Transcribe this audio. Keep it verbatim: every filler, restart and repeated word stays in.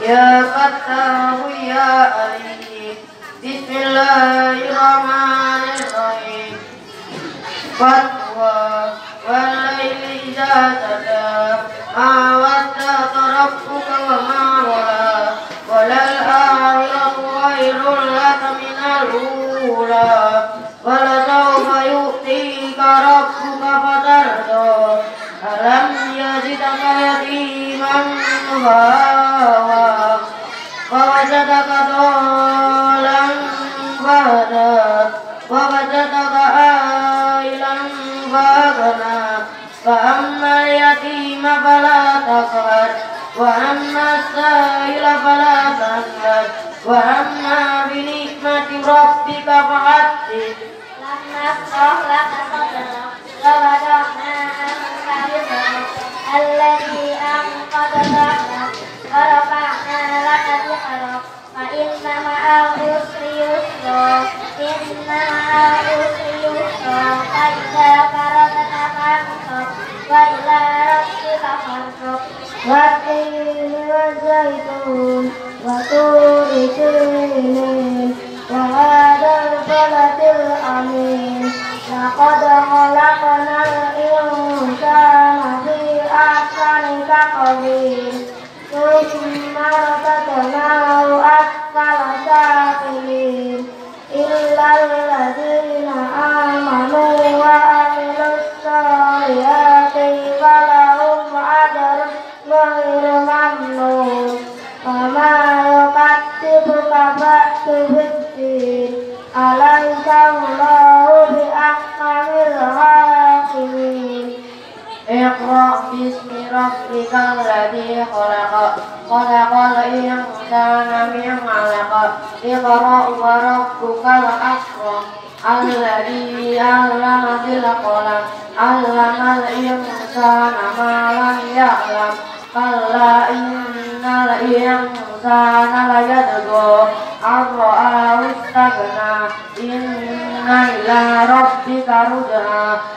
Ya Fattahu ya Alim. Bismillahirrahmanirrahim. Fatwa walaili idza sada ma waddaka rabbuka wa ma wala walal akhiratu khairul laka minal ula wala sawfa yu'tika rabbuka fatarda alam yajidaka yatiman fawa wa wajadaka dhalan fahada wa wajadaka ailan faghna fa ammal yatima fala taqhar wa amma as-sa'ila fala tanhar wa amma bi ni'mati rabbika fahaddith. Lamma laka sadrak wa wada'na anka wizrak alladhi anqadha dhahrak wa rafa'na laka dhikrak fa inna ma'al usri yusra inna ma'al usri yusra fa idza faragta fansab wa ila rabbika farghab wa tini wa zaitun wa turi sinin wa hadal baladil amin laqad khalaqnal insana fi ahsani taqwim thumma radadnahu asfala safilin illal ladzina amanu wa amilus solihati falahum ajrun ghairu mamnun wa ma yukadzibuka ba'du biddin alaysa Allahu bi ahkamil hakimin. Iqra bismi rabbikal ladzi khalaq khalaqal insana min 'alaq iqra wa rabbukal akram alladzi 'allama bil qalam 'allamal insana ma lam ya'lam kalla innal insana layatgha ar-ra'ahu istaghna inna ila rabbika ruj'a